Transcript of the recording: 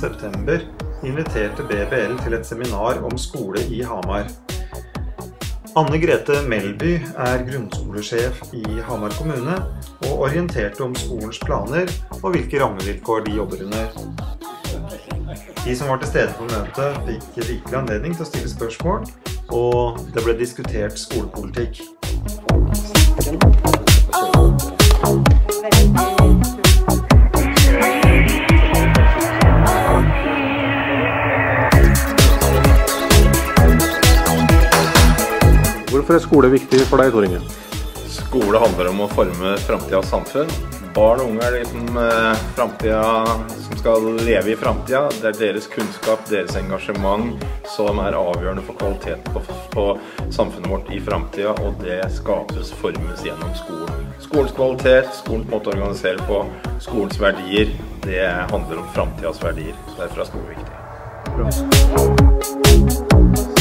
september inviterte BBL til et seminar om skole i Hamar. Anne Grete Melby grunnskolesjef i Hamar kommune og orienterte om skolens planer og hvilke rammevilkår de jobber under. De som var til stede på møtet fikk rikelig anledning til å stille spørsmål, og det ble diskutert skolepolitikk. Hvorfor skole viktig for deg, Tor Inge? Skole handler om å forme fremtidens samfunn. Barn og unge fremtiden, som skal leve i fremtiden. Det deres kunnskap, deres engasjement som avgjørende for kvaliteten på samfunnet vårt i fremtiden, og det skapes, formes gjennom skolen. Skolens kvalitet, skolens måte å organisere på, skolens verdier, det handler om fremtidens verdier. Så derfor skole viktig. Bra.